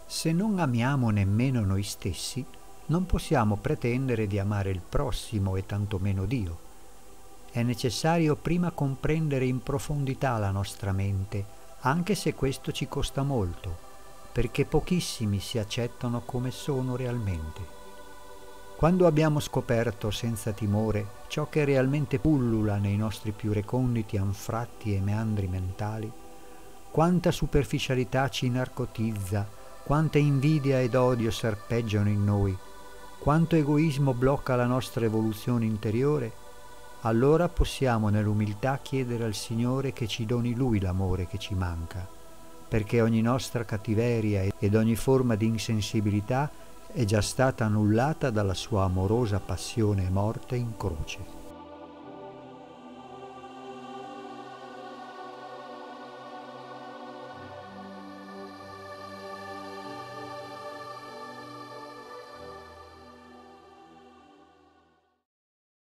Se non amiamo nemmeno noi stessi, non possiamo pretendere di amare il prossimo e tantomeno Dio. È necessario prima comprendere in profondità la nostra mente, anche se questo ci costa molto, perché pochissimi si accettano come sono realmente. Quando abbiamo scoperto senza timore ciò che realmente pullula nei nostri più reconditi anfratti e meandri mentali, quanta superficialità ci narcotizza, quanta invidia ed odio serpeggiano in noi, quanto egoismo blocca la nostra evoluzione interiore, allora possiamo nell'umiltà chiedere al Signore che ci doni Lui l'amore che ci manca, perché ogni nostra cattiveria ed ogni forma di insensibilità è già stata annullata dalla sua amorosa passione e morte in croce.